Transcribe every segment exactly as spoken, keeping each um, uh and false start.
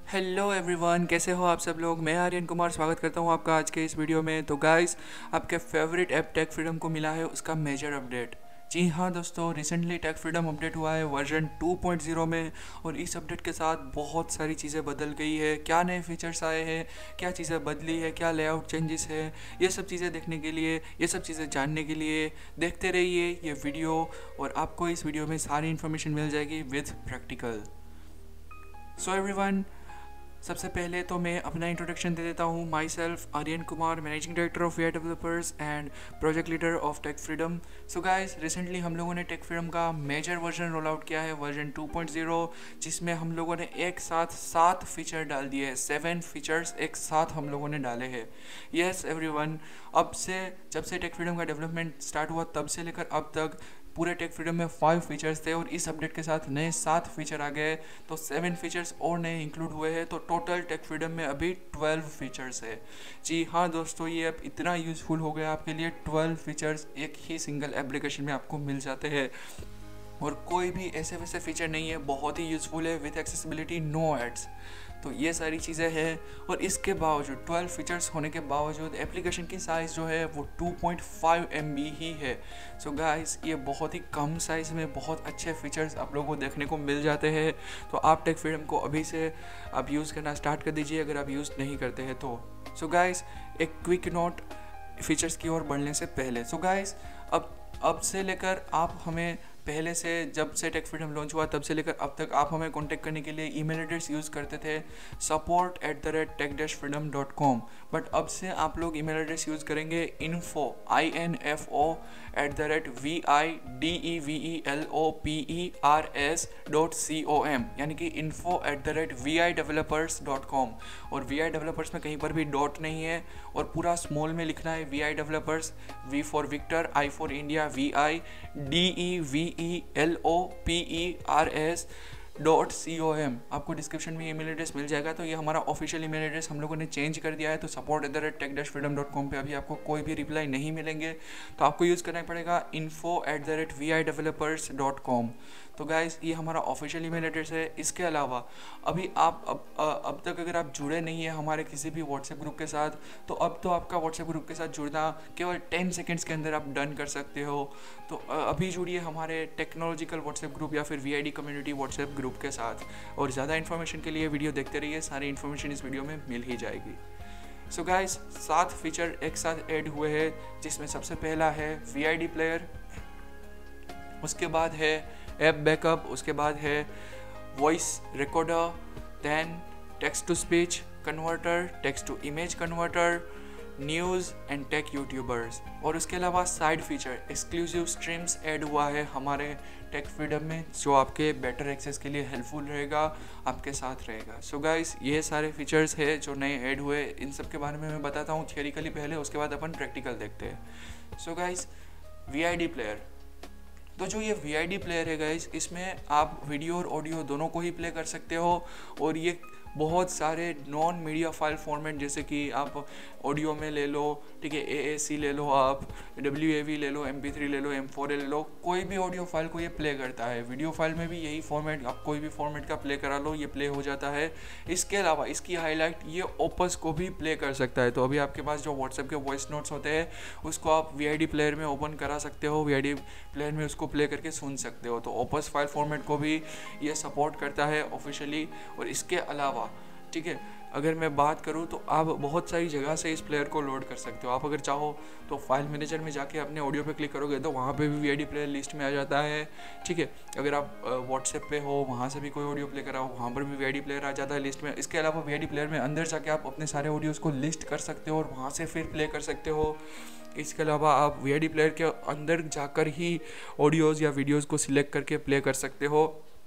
Hello everyone, कैसे हो आप सब लोग। मैं आर्यन कुमार स्वागत करता हूं आपका आज के इस वीडियो में। तो गाइस, आपके फेवरेट ऐप टेक फ्रीडम को मिला है उसका मेजर अपडेट। जी हाँ दोस्तों, रिसेंटली टेक फ्रीडम अपडेट हुआ है वर्जन टू पॉइंट ज़ीरो में, और इस अपडेट के साथ बहुत सारी चीज़ें बदल गई है। क्या नए फीचर्स आए हैं, क्या चीज़ें बदली है, क्या लेआउट चेंजेस है, ये सब चीज़ें देखने के लिए, ये सब चीज़ें जानने के लिए देखते रहिए ये वीडियो, और आपको इस वीडियो में सारी इन्फॉर्मेशन मिल जाएगी विथ प्रैक्टिकल। सो एवरीवन, सबसे पहले तो मैं अपना इंट्रोडक्शन दे देता हूँ। Myself Aryan Kumar, managing director of V developers and project leader of Tech Freedom. So guys, recently हम लोगों ने टेक फ्रीडम का मेजर वर्जन रोल आउट किया है, वर्जन टू पॉइंट ज़ीरो, जिसमें हम लोगों ने एक साथ सात फीचर डाल दिए हैं। सेवन फीचर्स एक साथ हम लोगों ने डाले हैं। यस एवरीवन, अब से जब से टेक फ्रीडम का डेवलपमेंट स्टार्ट हुआ तब से लेकर अब तक पूरे टेक फ्रीडम में फाइव फीचर्स थे, और इस अपडेट के साथ नए सात फीचर आ गए, तो सेवन फीचर्स और नए इंक्लूड हुए हैं। तो टोटल टेक फ्रीडम में अभी ट्वेल्व फीचर्स है। जी हाँ दोस्तों, ये ऐप इतना यूज़फुल हो गया आपके लिए। ट्वेल्व फीचर्स एक ही सिंगल एप्लीकेशन में आपको मिल जाते हैं, और कोई भी ऐसे वैसे फीचर नहीं है, बहुत ही यूज़फुल है विथ एक्सेसिबिलिटी, नो एड्स। तो ये सारी चीज़ें हैं, और इसके बावजूद ट्वेल्व फीचर्स होने के बावजूद एप्लीकेशन की साइज़ जो है वो two point five M B ही है। सो गाइस, ये बहुत ही कम साइज़ में बहुत अच्छे फीचर्स आप लोगों को देखने को मिल जाते हैं। तो आप टेक फ्रीडम को अभी से आप यूज़ करना स्टार्ट कर दीजिए अगर आप यूज़ नहीं करते हैं तो। सो गाइस, एक क्विक नोट फीचर्स की ओर बढ़ने से पहले। सो गाइस, अब अब से लेकर आप हमें पहले से, जब से टेक फ्रीडम लॉन्च हुआ तब से लेकर अब तक आप हमें कांटेक्ट करने के लिए ईमेल एड्रेस यूज़ करते थे support at the rate tech dash freedom dot com, but अब से आप लोग ईमेल एड्रेस यूज़ करेंगे info I N F O at the rate V I D E V E L O P E R S dot C O M, यानी कि info at the rate V I developers dot com. और V I developers में कहीं पर भी dot नहीं है, और पूरा स्मॉल में लिखना है V I developers, V for Victor, I for India, V I D E V E L O P E R S dot C O M. आपको डिस्क्रिप्शन में ईमेल एड्रेस मिल जाएगा। तो ये हमारा ऑफिशियल ईमेल एड्रेस हम लोगों ने चेंज कर दिया है। तो support at the rate tech dash freedom dot com पर अभी आपको कोई भी रिप्लाई नहीं मिलेंगे, तो आपको यूज़ करना पड़ेगा info at the rate V I developers dot com. तो गाइस, ये हमारा ऑफिशियल ईमेल एड्रेस है। इसके अलावा अभी आप अब अब तक अगर आप जुड़े नहीं हैं हमारे किसी भी व्हाट्सएप ग्रुप के साथ, तो अब तो आपका व्हाट्सएप ग्रुप के साथ जुड़ना केवल टेन सेकेंड्स के अंदर आप डन कर सकते हो। तो अभी जुड़िए हमारे टेक्नोलॉजिकल व्हाट्सएप ग्रुप या फिर V I D community WhatsApp group के साथ, और ज़्यादा इन्फॉर्मेशन के लिए वीडियो देखते रहिए, सारी इन्फॉर्मेशन इस वीडियो में मिल ही जाएगी। सो गाइस, सात फीचर एक साथ ऐड हुए हैं, जिसमें सबसे पहला है वी आई डी प्लेयर, उसके बाद है ऐप बैकअप, उसके बाद है voice recorder, then text to speech converter, text to image converter, news and tech YouTubers, और उसके अलावा side feature exclusive streams add हुआ है हमारे टेक फ्रीडम में, जो आपके बेटर एक्सेस के लिए हेल्पफुल रहेगा, आपके साथ रहेगा। सो गाइस, ये सारे फीचर्स है जो नए ऐड हुए, इन सब के बारे में मैं बताता हूँ थियोरिकली पहले, उसके बाद अपन प्रैक्टिकल देखते हैं। So guys, V I D player, तो जो ये वी आई डी प्लेयर है गाइस, इसमें आप वीडियो और ऑडियो दोनों को ही प्ले कर सकते हो, और ये बहुत सारे नॉन मीडिया फाइल फॉर्मेट, जैसे कि आप ऑडियो में ले लो, ठीक है, ए ए सी ले लो, आप डब्ल्यू ए वी ले लो, एम पी थ्री ले लो, एम फोर ले लो, कोई भी ऑडियो फाइल को ये प्ले करता है। वीडियो फाइल में भी यही फॉर्मेट, आप कोई भी फॉर्मेट का प्ले करा लो, ये प्ले हो जाता है। इसके अलावा इसकी हाईलाइट, ये ओपस को भी प्ले कर सकता है। तो अभी आपके पास जो व्हाट्सएप के वॉइस नोट्स होते हैं, उसको आप वी आई डी प्लेयर में ओपन करा सकते हो, वी आई डी प्लेयर में उसको प्ले करके सुन सकते हो। तो ओपस फाइल फॉर्मेट को भी ये सपोर्ट करता है ऑफिशियली। और इसके अलावा, ठीक है, अगर मैं बात करूँ तो आप बहुत सारी जगह से इस प्लेयर को लोड कर सकते हो। आप अगर चाहो तो फाइल मैनेजर में जाके अपने ऑडियो पे क्लिक करोगे तो वहाँ पे भी V I D player list में आ जाता है, ठीक है। अगर आप व्हाट्सएप पे हो, वहाँ से भी कोई ऑडियो प्ले कराओ, वहाँ पर भी वी आई डी प्लेयर आ जाता है लिस्ट में। इसके अलावा वी आई डी प्लेयर में अंदर जाके आप अपने सारे ऑडियोज़ को लिस्ट कर सकते हो, और वहाँ से फिर प्ले कर सकते हो। इसके अलावा आप वी आई डी प्लेयर के अंदर जाकर ही ऑडियोज़ या वीडियोज़ को सिलेक्ट करके प्ले कर सकते हो।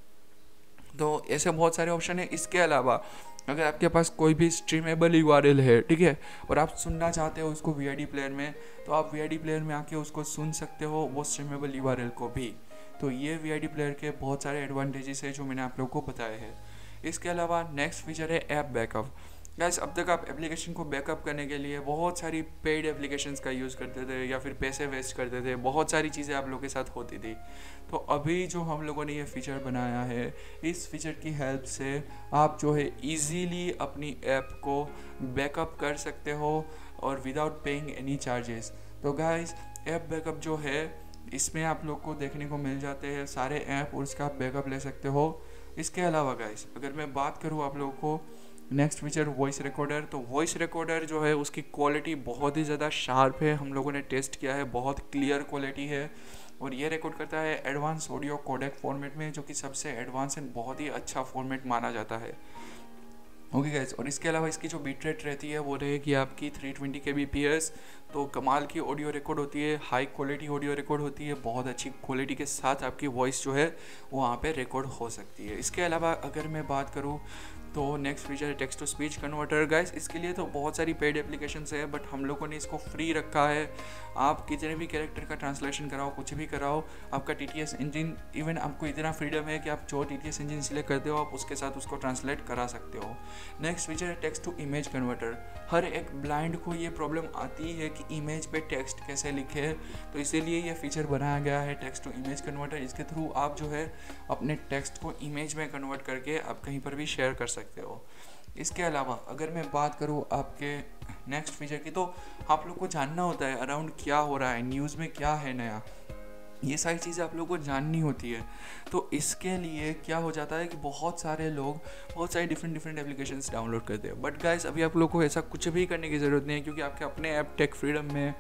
तो ऐसे बहुत सारे ऑप्शन है। इसके अलावा अगर आपके पास कोई भी स्ट्रीमेबल यू आर एल है, ठीक है, और आप सुनना चाहते हो उसको वी आई डी प्लेयर में, तो आप वी आई डी प्लेयर में आके उसको सुन सकते हो, वो स्ट्रीमेबल यू आर एल को भी। तो ये वी आई डी प्लेयर के बहुत सारे एडवांटेजेस है जो मैंने आप लोगों को बताए हैं। इसके अलावा नेक्स्ट फीचर है ऐप बैकअप। गाइस अब तक आप एप्लीकेशन को बैकअप करने के लिए बहुत सारी पेड एप्लीकेशंस का यूज़ करते थे या फिर पैसे वेस्ट करते थे, बहुत सारी चीज़ें आप लोगों के साथ होती थी। तो अभी जो हम लोगों ने ये फ़ीचर बनाया है, इस फीचर की हेल्प से आप जो है इजीली अपनी ऐप को बैकअप कर सकते हो और विदाउट पेइंग एनी चार्जेस। तो गाइस ऐप बैकअप जो है इसमें आप लोग को देखने को मिल जाते हैं सारे ऐप और उसका आप बैकअप ले सकते हो। इसके अलावा गाइस अगर मैं बात करूँ आप लोगों को नेक्स्ट फीचर वॉइस रिकॉर्डर, तो वॉइस रिकॉर्डर जो है उसकी क्वालिटी बहुत ही ज़्यादा शार्प है, हम लोगों ने टेस्ट किया है, बहुत क्लियर क्वालिटी है और ये रिकॉर्ड करता है एडवांस ऑडियो कोडेक फॉर्मेट में, जो कि सबसे एडवांस एंड बहुत ही अच्छा फॉर्मेट माना जाता है। ओके गाइस, और इसके अलावा इसकी जो बीट रेट रहती है वो रहेगी आपकी three twenty K B P S. तो कमाल की ऑडियो रिकॉर्ड होती है, हाई क्वालिटी ऑडियो रिकॉर्ड होती है, बहुत अच्छी क्वालिटी के साथ आपकी वॉइस जो है वो वहाँ पे रिकॉर्ड हो सकती है। इसके अलावा अगर मैं बात करूँ तो नेक्स्ट फीचर है text to speech converter. Guys इसके लिए तो बहुत सारी पेड एप्लीकेशंस है, बट हम लोगों ने इसको फ्री रखा है। आप कितने भी कैरेक्टर का ट्रांसलेशन कराओ, कुछ भी कराओ, आपका T T S engine, even आपको इतना फ्रीडम है कि आप जो T T S engine select करते हो आप उसके साथ उसको ट्रांसलेट करा सकते हो। नेक्स्ट फीचर है टेक्स्ट टू इमेज कन्वर्टर। हर एक ब्लाइंड को ये प्रॉब्लम आती है कि इमेज पे टेक्स्ट कैसे लिखे, तो इसीलिए ये फीचर बनाया गया है टेक्स्ट टू इमेज कन्वर्टर। इसके थ्रू आप जो है अपने टेक्स्ट को इमेज में कन्वर्ट करके आप कहीं पर भी शेयर कर सकते हो। इसके अलावा अगर मैं बात करूँ आपके नेक्स्ट फीचर की, तो आप लोग को जानना होता है अराउंड क्या हो रहा है, न्यूज़ में क्या है नया, ये सारी चीज़ें आप लोगों को जाननी होती है। तो इसके लिए क्या हो जाता है कि बहुत सारे लोग बहुत सारी डिफरेंट डिफरेंट एप्लीकेशंस डाउनलोड करते हैं, बट गाइस अभी आप लोग को ऐसा कुछ भी करने की ज़रूरत नहीं है, क्योंकि आपके अपने ऐप टेक फ्रीडम में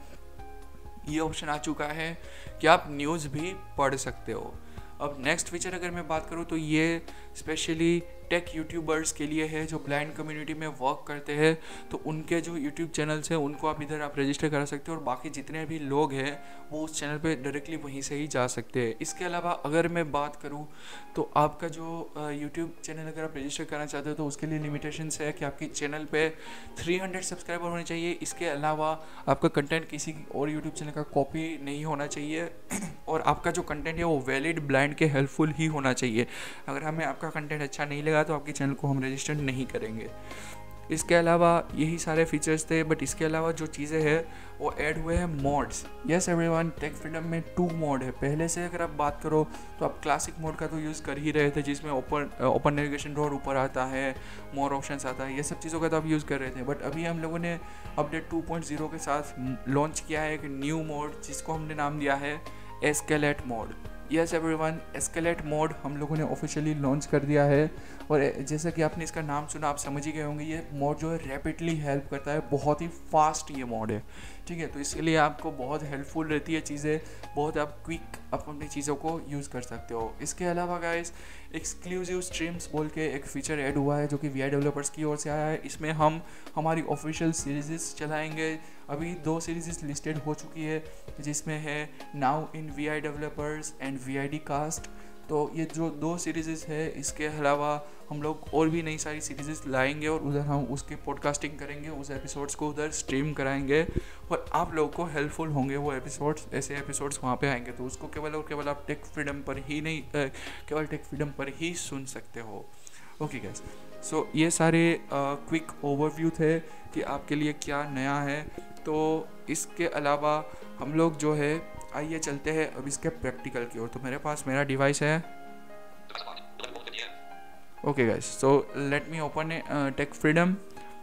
ये ऑप्शन आ चुका है कि आप न्यूज़ भी पढ़ सकते हो। अब नेक्स्ट फीचर अगर मैं बात करूँ तो ये स्पेशली टेक यूट्यूबर्स के लिए है जो ब्लाइंड कम्युनिटी में वर्क करते हैं, तो उनके जो यूट्यूब चैनल्स हैं उनको आप इधर आप रजिस्टर करा सकते हो और बाकी जितने भी लोग हैं वो उस चैनल पे डायरेक्टली वहीं से ही जा सकते हैं। इसके अलावा अगर मैं बात करूँ तो आपका जो यूट्यूब चैनल अगर आप रजिस्टर करना चाहते हो तो उसके लिए लिमिटेशंस है कि आपकी चैनल पे थ्री हंड्रेड सब्सक्राइबर होने चाहिए। इसके अलावा आपका कंटेंट किसी और यूट्यूब चैनल का कॉपी नहीं होना चाहिए और आपका जो कंटेंट है वो वैलिड, ब्लाइंड के हेल्पफुल ही होना चाहिए। अगर हमें आपका कंटेंट अच्छा नहीं लगा तो आपके चैनल को हम रजिस्टर नहीं करेंगे। इसके अलावा यही सारे फीचर्स थे, बट इसके अलावा जो चीज़ें हैं वो ऐड हुए हैं mods. Yes everyone, Tech Freedom में टू मोड है। पहले से अगर आप बात करो तो आप क्लासिक मोड का तो यूज़ कर ही रहे थे, जिसमें ओपन ओपन नेविगेशन डोर ऊपर आता है, मोर ऑप्शंस आता है, ये सब चीज़ों का तो आप यूज़ कर रहे थे। बट अभी हम लोगों ने अपडेट टू पॉइंट ज़ीरो के साथ लॉन्च किया है एक न्यू मोड, जिसको हमने नाम दिया है escalate mode. Yes everyone, escalate mode हम लोगों ने ऑफिशियली लॉन्च कर दिया है और जैसा कि आपने इसका नाम सुना आप समझ ही गए होंगे, ये मोड जो है रैपिडली हेल्प करता है, बहुत ही फास्ट ये मोड है, ठीक है। तो इसके लिए आपको बहुत हेल्पफुल रहती है चीज़ें, बहुत आप क्विक आप अपनी चीज़ों को यूज़ कर सकते हो। इसके अलावा गाइस एक्सक्लूसिव स्ट्रीम्स बोल के एक फीचर ऐड हुआ है जो कि वी आई डेवलपर्स की ओर से आया है। इसमें हम हमारी ऑफिशियल सीरीज़ चलाएंगे। अभी दो सीरीज़ लिस्टेड हो चुकी है जिसमें है now in V I developers and V I D cast. तो ये जो दो सीरीज़ है, इसके अलावा हम लोग और भी नई सारी सीरीज़ लाएंगे और उधर हम उसकी पॉडकास्टिंग करेंगे, उस एपिसोड्स को उधर स्ट्रीम कराएंगे और आप लोगों को हेल्पफुल होंगे वो एपिसोड्स, ऐसे एपिसोड्स वहाँ पे आएंगे। तो उसको केवल और केवल आप टेक फ्रीडम पर ही नहीं, केवल टेक फ्रीडम पर ही सुन सकते हो। ओके गाइस, सो ये सारे क्विक ओवरव्यू थे कि आपके लिए क्या नया है। तो इसके अलावा हम लोग जो है आइए चलते हैं अब इसके प्रैक्टिकल की ओर। तो मेरे पास मेरा डिवाइस है। Okay guys, so let me open Tech Freedom.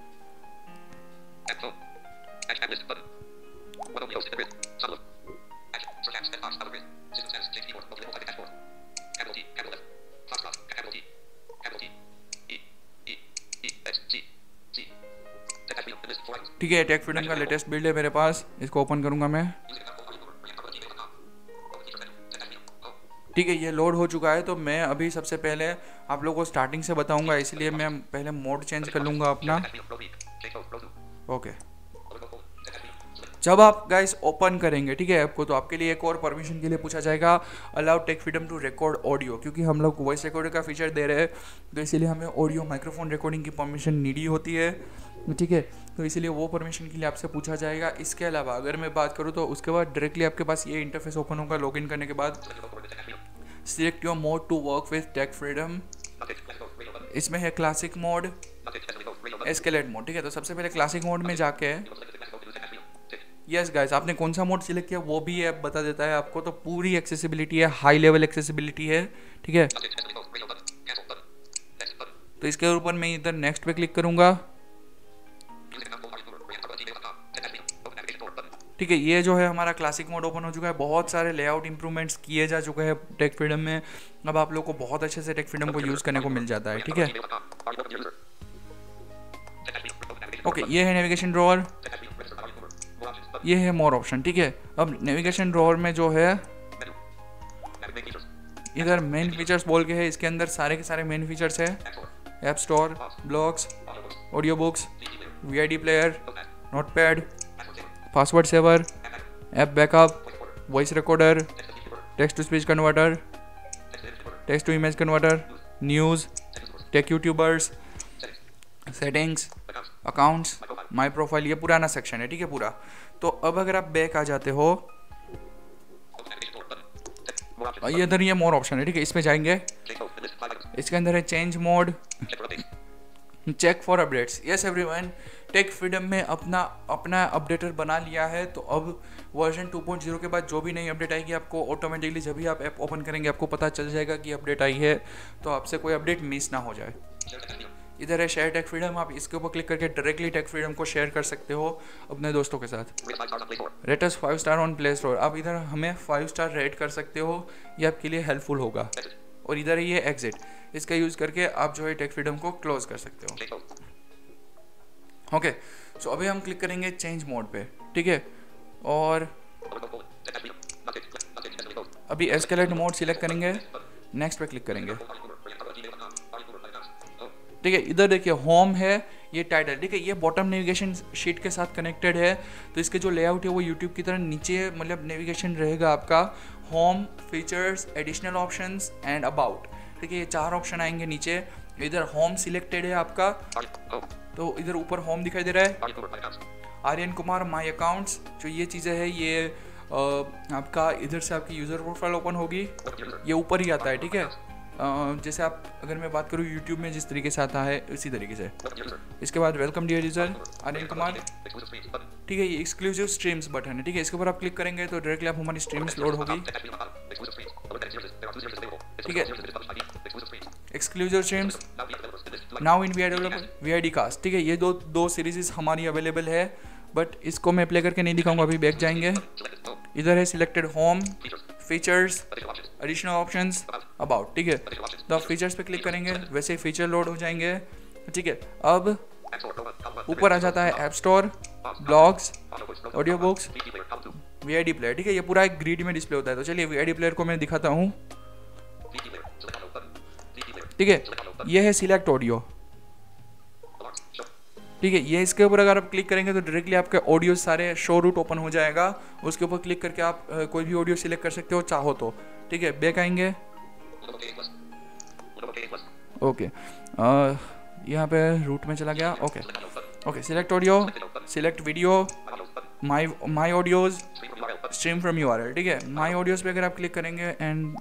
ठीक है, टेक फ्रीडम का लेटेस्ट बिल्ड है मेरे पास, इसको ओपन करूंगा मैं। ठीक है, ये लोड हो चुका है। तो मैं अभी सबसे पहले आप लोगों को स्टार्टिंग से बताऊंगा, इसलिए मैं पहले मोड चेंज कर लूँगा अपना। ओके, जब आप गाइस ओपन करेंगे ठीक है ऐप को, तो आपके लिए एक और परमिशन के लिए पूछा जाएगा allow Tech Freedom to record audio, क्योंकि हम लोग वॉइस रिकॉर्डर का फीचर दे रहे हैं तो इसीलिए हमें ऑडियो माइक्रोफोन रिकॉर्डिंग की परमिशन नीडी होती है, ठीक है। तो इसीलिए वो परमिशन के लिए आपसे पूछा जाएगा। इसके अलावा अगर मैं बात करूँ तो उसके बाद डायरेक्टली आपके पास ये इंटरफेस ओपन होगा लॉगिन करने के बाद। Select your mode to work with Tech Freedom, इसमें है क्लासिक मोड, एस्केलेट मोड, ठीक है। तो सबसे पहले क्लासिक मोड में जाके यस गाइस, आपने कौन सा मोड सिलेक्ट किया वो भी ऐप बता देता है आपको। तो पूरी एक्सेसिबिलिटी है, हाई लेवल एक्सेसिबिलिटी है, ठीक है। तो इसके ऊपर मैं इधर नेक्स्ट पे क्लिक करूंगा, ठीक है। ये जो है हमारा क्लासिक मोड ओपन हो चुका है। बहुत सारे लेआउट इंप्रूवमेंट्स किए जा चुके हैं टेक फ्रीडम में। अब आप लोग को बहुत अच्छे से टेक फ्रीडम को यूज़ करने को मिल जाता है, ठीक है। ओके, ये है नेविगेशन ड्रॉअर, ये है मोर ऑप्शन, ठीक है। अब नेविगेशन ड्रॉअर में जो है इधर मेन फीचर्स बोल के है, इसके अंदर सारे के सारे मेन फीचर्स है। App store, blogs, audio books, VID player, notepad, password saver, app backup, voice recorder, text to speech converter, text to image converter, news, tech YouTubers, settings, accounts, my profile, ये पुराना section है, ठीक है पूरा। तो अब अगर आप बैक आ जाते हो, ये इधर ये मोर ऑप्शन है, ठीक है। इसमें जाएंगे, इसके अंदर है change mode, check for updates. Yes everyone, Tech Freedom में अपना अपना अपडेटर बना लिया है। तो अब वर्जन टू पॉइंट ज़ीरो के बाद जो भी नई अपडेट आएगी आपको ऑटोमेटिकली जब भी आप ऐप ओपन करेंगे आपको पता चल जाएगा कि अपडेट आई है, तो आपसे कोई अपडेट मिस ना हो जाए। इधर है शेयर टेक फ्रीडम, आप इसके ऊपर क्लिक करके डायरेक्टली टेक फ्रीडम को शेयर कर सकते हो अपने दोस्तों के साथ। Rate us five star on Play Store, आप इधर हमें फाइव स्टार रेट कर सकते हो, ये आपके लिए हेल्पफुल होगा। और इधर है ये एग्जिट, इसका यूज करके आप जो है टेक फ्रीडम को क्लोज कर सकते हो। ओके, सो अभी हम क्लिक करेंगे चेंज मोड पे, ठीक है। और अभी एस्केलेट मोड सिलेक्ट करेंगे, नेक्स्ट पे क्लिक करेंगे, ठीक है। इधर देखिए होम है, ये टाइटल, ठीक है। ये बॉटम नेविगेशन शीट के साथ कनेक्टेड है, तो इसके जो लेआउट है वो यूट्यूब की तरह नीचे मतलब नेविगेशन रहेगा आपका। Home, features, additional options and about, ठीक है। ये चार ऑप्शन आएंगे नीचे। इधर होम सिलेक्टेड है आपका, तो इधर ऊपर होम दिखाई दे रहा है। आर्यन कुमार, माई अकाउंट्स, जो ये चीज़ें है ये आ, आपका इधर से आपकी यूज़र प्रोफाइल ओपन होगी, ये ऊपर ही आता है, ठीक है। जैसे आप अगर मैं बात करूँ यूट्यूब में जिस तरीके से आता है उसी तरीके से। इसके बाद welcome dear user Aryan Kumar, ठीक है। ये एक्सक्लूसिव स्ट्रीम्स बटन है, ठीक है। इसके ऊपर आप क्लिक करेंगे तो डायरेक्टली आप हमारी स्ट्रीम्स लोड होगी, ठीक है। Exclusive streams now in VID cast, ठीक है। ये दो दो सीरीज हमारी अवेलेबल है, बट इसको मैं प्ले करके नहीं दिखाऊंगा, अभी बैक जाएंगे। इधर है selected home, features, additional options, about, ठीक है। तो आप फीचर्स पे क्लिक करेंगे, वैसे फीचर लोड हो जाएंगे, ठीक है। अब ऊपर आ जाता है app store, blogs, audio books, VID player, ठीक है। ये पूरा एक ग्रिड में डिस्प्ले होता है। तो चलिए वीआईडी प्लेयर को मैं दिखाता हूँ, ठीक है। ये है सिलेक्ट ऑडियो, ठीक है। ये इसके ऊपर अगर आप क्लिक करेंगे तो डायरेक्टली आपके ऑडियो सारे शो रूट ओपन हो जाएगा। उसके ऊपर क्लिक करके आप आ, कोई भी ऑडियो सिलेक्ट कर सकते हो चाहो तो, ठीक है। बैक आएंगे, ओके, यहाँ पे रूट में चला गया, okay okay. Select audio, select video, my my audios, stream from URL, ठीक है। माई ऑडियोज पे अगर आप क्लिक करेंगे एंड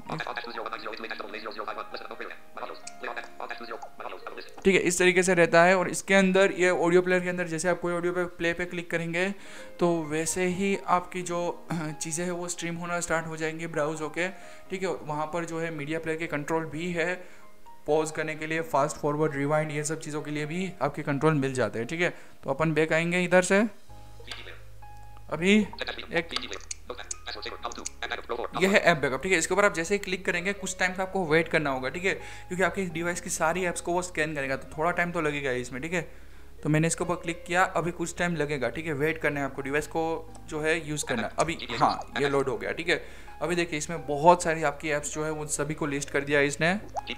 ठीक है, इस तरीके से रहता है। और इसके अंदर ये ऑडियो प्लेयर के अंदर जैसे आप कोई ऑडियो पे प्ले पे क्लिक करेंगे तो वैसे ही आपकी जो चीज़ें हैं वो स्ट्रीम होना स्टार्ट हो जाएंगी ब्राउज होके, ठीक है। वहाँ पर जो है मीडिया प्लेयर के कंट्रोल भी है, पॉज करने के लिए, फास्ट फॉरवर्ड, रिवाइंड, ये सब चीज़ों के लिए भी आपके कंट्रोल मिल जाते हैं, ठीक है। तो अपन बैक आएंगे इधर से, अभी एक ये है ऐप बैकअप, ठीक है। इसके ऊपर आप जैसे ही क्लिक करेंगे कुछ टाइम तक आपको वेट करना होगा, ठीक है, क्योंकि आपके डिवाइस की सारी ऐप्स को वो स्कैन करेगा, तो थोड़ा टाइम तो लगेगा इसमें, ठीक है। तो मैंने इसके ऊपर क्लिक किया, अभी कुछ टाइम लगेगा, ठीक है। वेट करना है आपको, डिवाइस को जो है यूज़ करना है। अभी हाँ, ये लोड हो गया, ठीक है। अभी देखिए इसमें बहुत सारी आपकी ऐप्स जो है वो सभी को लिस्ट कर दिया है इसने,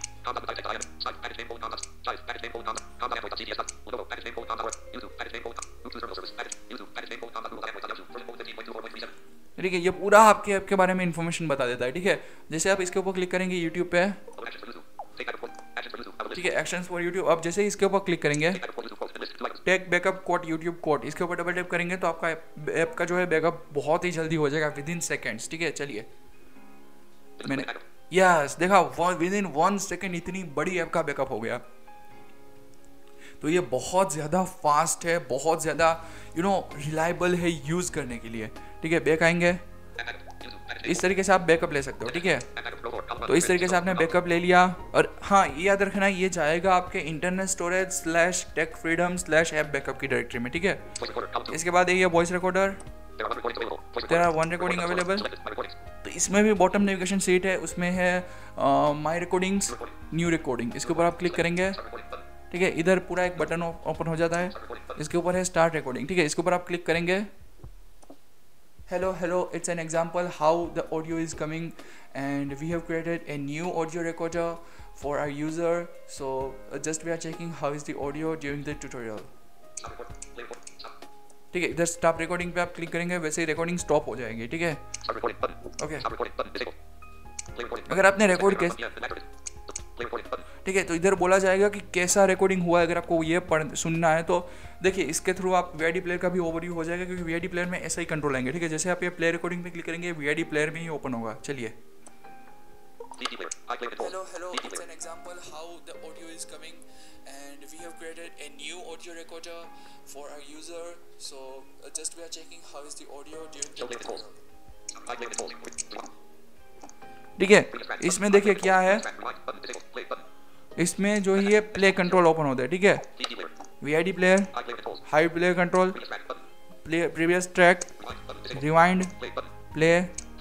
ठीक है। ये पूरा आपके ऐप के बारे में इन्फॉर्मेशन बता देता है, ठीक है। जैसे आप इसके ऊपर क्लिक करेंगे यूट्यूब पे, ठीक है, एक्शंस फॉर यूट्यूब। अब जैसे इसके ऊपर क्लिक करेंगे take backup code YouTube code, इसके ऊपर डबल टैप करेंगे तो आपका ऐप का जो है बैकअप बहुत ही जल्दी हो जाएगा, विद इन सेकेंड्स, ठीक है। चलिए मैंने यस देखा, विद इन वन सेकेंड इतनी बड़ी ऐप का बैकअप हो गया। तो ये बहुत ज़्यादा फास्ट है, बहुत ज़्यादा यू नो रिलायबल है यूज़ करने के लिए। ठीक है, बैक आएंगे, इस तरीके से आप बैकअप ले सकते हो। ठीक है, तो इस तरीके से आपने बैकअप ले लिया। और हाँ, ये याद रखना, ये जाएगा आपके internal storage slash Tech Freedom slash app backup की डायरेक्टरी में। ठीक है, इसके बाद ये वॉइस रिकॉर्डर, तेरा वन रिकॉर्डिंग अवेलेबल। तो इसमें भी बॉटम नेविगेशन सीट है, उसमें है माई रिकॉर्डिंग्स, न्यू रिकॉर्डिंग, इसके ऊपर आप क्लिक करेंगे। ठीक है, इधर पूरा एक बटन ओपन हो जाता है, इसके ऊपर है स्टार्ट रिकॉर्डिंग। ठीक है, इसके ऊपर आप क्लिक करेंगे। Hello, hello, it's an example how the audio is coming, and we have created a new audio recorder for our user. So uh, just we are checking how is the audio during the tutorial. ठीक है, इधर stop recording पे आप click करेंगे, वैसे ही recording stop हो जाएगी। ठीक है, ओके। अगर आपने रिकॉर्ड कैसे, ठीक है, तो इधर बोला जाएगा कि कैसा रिकॉर्डिंग हुआ है। अगर आपको ये पढ़ सुनना है तो देखिए, इसके थ्रू आप वी आई डी प्लेयर का भी ओवरव्यू हो जाएगा, क्योंकि वी आई डी प्लेयर में ऐसा ही कंट्रोल आएंगे। ठीक है, जैसे आप ये प्ले रिकॉर्डिंग पे क्लिक करेंगे, वी आई डी प्लेयर में ही ओपन होगा। चलिए, hello hello, it's an example how the audio is coming and we have created a new audio recorder for our user. So just we are checking how is the audio during the tutorial. ठीक है, इसमें देखिए क्या है, इसमें जो ये play control open होता है। ठीक है, V I D player, hide play control, play previous track, rewind, play,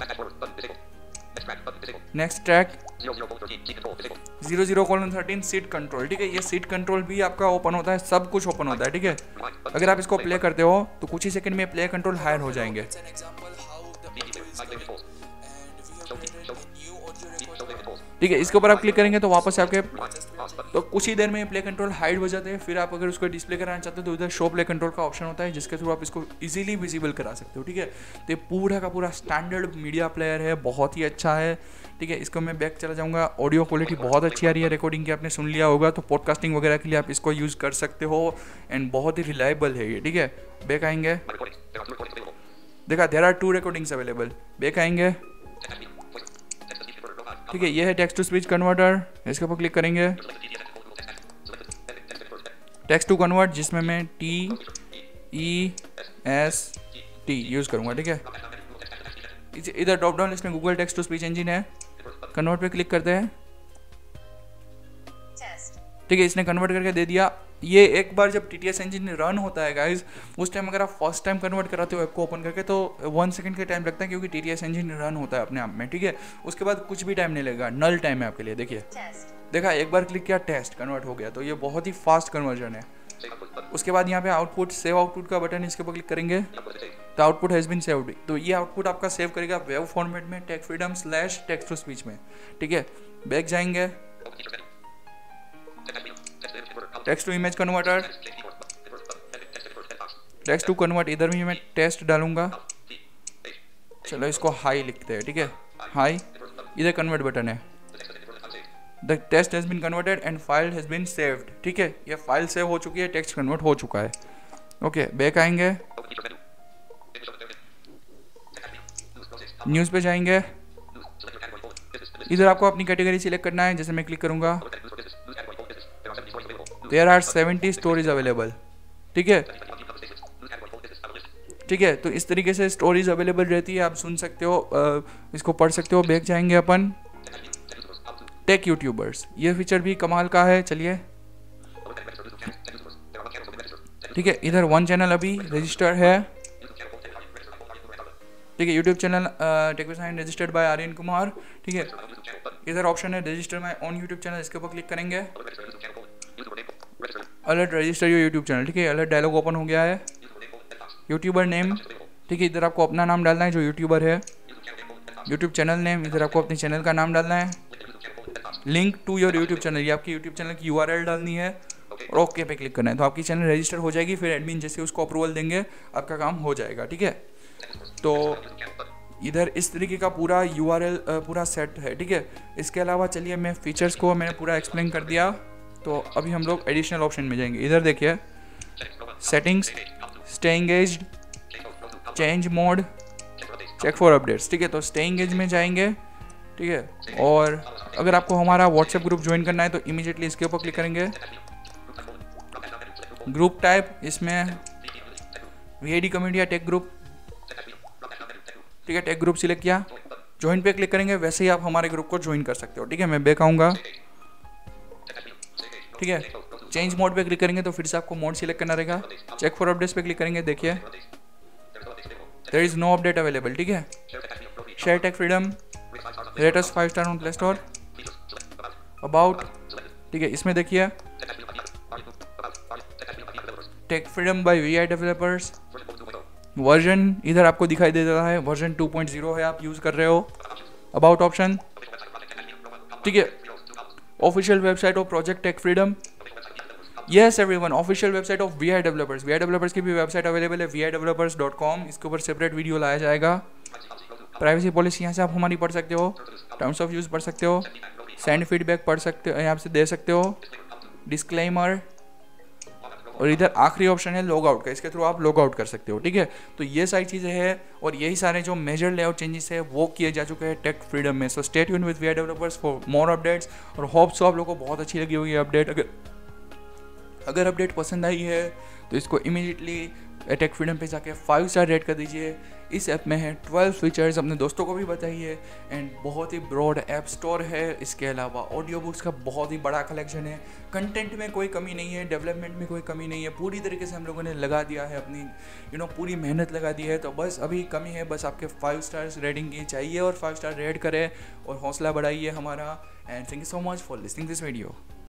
next track, zero zero colon thirteen seat control. ठीक है, ये सीट कंट्रोल भी आपका ओपन होता है, सब कुछ ओपन होता है। ठीक है, अगर आप इसको प्ले करते हो तो कुछ ही सेकंड में प्ले कंट्रोल हायर हो जाएंगे। ठीक है, इसके ऊपर आप क्लिक करेंगे तो वापस आपके तो कुछ ही देर में प्ले कंट्रोल हाइड हो जाते हैं। फिर आप अगर उसको डिस्प्ले कराना चाहते हो तो इधर शो प्ले कंट्रोल का ऑप्शन होता है, जिसके थ्रू आप इसको इजीली विजिबल करा सकते हो। ठीक है, तो ये पूरा का पूरा स्टैंडर्ड मीडिया प्लेयर है, बहुत ही अच्छा है। ठीक है, इसको मैं बैक चला जाऊंगा। ऑडियो क्वालिटी बहुत अच्छी आ रही है रिकॉर्डिंग की, आपने सुन लिया होगा। तो पॉडकास्टिंग वगैरह के लिए आप इसको यूज़ कर सकते हो एंड बहुत ही रिलायबल है ये। ठीक है, बैक आएंगे, देखा there are two recordings available. Back आएंगे, ठीक है, ये है टेक्स्ट टू स्पीच कन्वर्टर, इसके ऊपर क्लिक करेंगे। टेक्स्ट टू कन्वर्ट, जिसमें मैं T E S T use करूँगा। ठीक है, इधर ड्रॉप डाउन लिस्ट में Google text to speech engine है, कन्वर्ट पे क्लिक करते हैं। ठीक है, इसने कन्वर्ट करके दे दिया। ये एक बार जब T T S engine run होता है गाइज, उस टाइम अगर आप फर्स्ट टाइम कन्वर्ट कराते हो ऐप को ओपन करके, तो वन सेकंड का टाइम लगता है, क्योंकि T T S engine run होता है अपने आप में। ठीक है, उसके बाद कुछ भी टाइम नहीं लगेगा, नल टाइम है आपके लिए। देखिए, देखा, एक बार क्लिक किया, टेस्ट कन्वर्ट हो गया। तो ये बहुत ही फास्ट कन्वर्जन है। उसके बाद यहाँ पे आउटपुट, सेव आउटपुट का बटन, इसके ऊपर क्लिक करेंगे तो आउटपुट हैज़ बीन सेव्ड। तो ये आउटपुट आपका सेव करेगा वेब फॉर्मेट में, Tech Freedom slash text to speech में। ठीक है, बैक जाएंगे, text to image converter, text to convert, इधर भी मैं टेस्ट डालूंगा। चलो इसको हाई लिखते हैं। ठीक है, हाई, इधर कन्वर्ट बटन है। The test has been converted and file has been saved. ठीक है, ये फाइल सेव हो चुकी है, टेक्स्ट कन्वर्ट हो चुका है। ओके, बैक आएंगे, न्यूज़ पे जाएंगे। इधर आपको अपनी कैटेगरी सिलेक्ट करना है, जैसे मैं क्लिक करूंगा, there are seventy stories available. ठीक है, ठीक है, तो इस तरीके से स्टोरीज अवेलेबल रहती है, आप सुन सकते हो, आ, इसको पढ़ सकते हो। बैक जाएंगे अपन, टेक यूट्यूबर्स, ये फीचर भी कमाल का है। चलिए, ठीक है, इधर वन चैनल अभी रजिस्टर है। ठीक है, YouTube channel tech sign registered by Aryan Kumar. ठीक है, इधर ऑप्शन है register my on YouTube channel, इसके ऊपर क्लिक करेंगे। Alert register your YouTube channel. ठीक है, अलर्ट डायलॉग ओपन हो गया है। यूट्यूबर नेम, ठीक है, इधर आपको अपना नाम डालना है जो यूट्यूबर है। यूट्यूब चैनल नेम, इधर आपको अपने चैनल का नाम डालना है। Link to your YouTube channel, ये आपकी यूट्यूब चैनल की यू आर एल डालनी है और ओके पे क्लिक करना है। तो आपकी चैनल रजिस्टर हो जाएगी। फिर एडमिन जैसे उसको अप्रूवल देंगे, आपका काम हो जाएगा। ठीक है, तो इधर इस तरीके का पूरा यू आर एल पूरा सेट है। ठीक है, इसके अलावा चलिए, मैं फीचर्स को मैंने पूरा एक्सप्लेन कर दिया। तो अभी हम लोग एडिशनल ऑप्शन में जाएंगे। इधर देखिए, settings, stay engaged, change mode, check for updates. ठीक है, तो स्टे एंगेज में जाएंगे। ठीक है, और अगर आपको हमारा व्हाट्सएप ग्रुप ज्वाइन करना है तो इमीडिएटली इसके ऊपर क्लिक करेंगे। ग्रुप टाइप इसमें वी आई डी कम्युनिटी या टेक ग्रुप, ठीक है। टेक ग्रुप सिलेक्ट किया, ज्वाइन पे क्लिक करेंगे, वैसे ही आप हमारे ग्रुप को ज्वाइन कर सकते हो, ठीक है। मैं बैक आऊँगा, ठीक है। चेंज मोड पे क्लिक करेंगे तो फिर से आपको मोड सिलेक्ट करना रहेगा। चेक फॉर अपडेट्स पे क्लिक करेंगे, देखिए there is no update available, ठीक है। Share Tech Freedom, rate us five star on Play Store, about, ठीक है। इसमें देखिए Tech Freedom by V I developers, version इधर आपको दिखाई दे रहा है, वर्जन टू पॉइंट ज़ीरो है, आप यूज़ कर रहे हो। अबाउट ऑप्शन, ठीक है। Official website of project Tech Freedom, yes everyone, official website of V I developers, V I developers की भी वेबसाइट अवेलेबल है V I developers dot com, इसके ऊपर सेपरेट वीडियो लाया जाएगा। प्राइवेसी पॉलिसी यहाँ से आप हमारी पढ़ सकते हो, टर्म्स ऑफ यूज़ पढ़ सकते हो, सेंड फीडबैक पढ़ सकते हो, यहाँ से दे सकते हो, डिस्क्लेमर, और इधर आखिरी ऑप्शन है लॉग आउट का, इसके थ्रू आप लॉग आउट कर सकते हो, ठीक है। तो ये सारी चीज़ें हैं और यही सारे जो मेजर लेआउट चेंजेस है वो किए जा चुके हैं टेक फ्रीडम में। So stay tuned with V I developers for more updates, और होप सो आप लोगों को बहुत अच्छी लगी होगी अपडेट। अगर अगर अपडेट पसंद आई है तो इसको इमीडिएटली टेक फ्रीडम पे जाके फाइव स्टार रेट कर दीजिए। इस ऐप में है ट्वेल्व फीचर्स, अपने दोस्तों को भी बताइए, एंड बहुत ही ब्रॉड ऐप स्टोर है। इसके अलावा ऑडियो बुक्स का बहुत ही बड़ा कलेक्शन है, कंटेंट में कोई कमी नहीं है, डेवलपमेंट में कोई कमी नहीं है, पूरी तरीके से हम लोगों ने लगा दिया है अपनी यू नो पूरी मेहनत लगा दी है। तो बस अभी कमी है बस आपके फाइव स्टार्स रेटिंग की चाहिए, और फाइव स्टार रेट करें और हौसला बढ़ाइए हमारा। And thank you so much for listening this video.